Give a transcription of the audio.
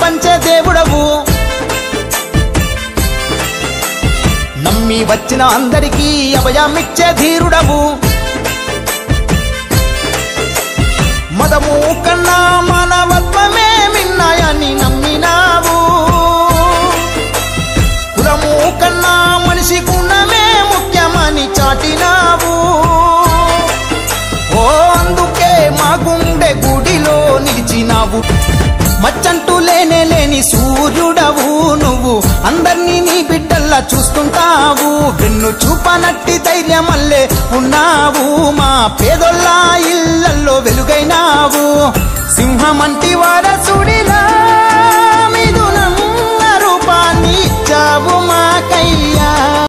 పంచే దేవుడవు నమ్మి వచ్చిన అందరికీ అభయమిచ్చే ధీరుడవు మదము కన్నా మానవత్వమే మిన్నాయని నమ్మినావు కులము కన్నా మనిషి గుణమే ముఖ్యమని చాటినావు ఓ అందుకే మా గుండె గుడిలో నిలిచినావు మచ్చంటూ లేని సూర్యుడవు నువ్వు అందర్నీ నీ బిడ్డల్లా చూస్తుంటావు వెన్ను చూపనట్టి ధైర్యమల్లే ఉన్నావు మా పేదొల్లా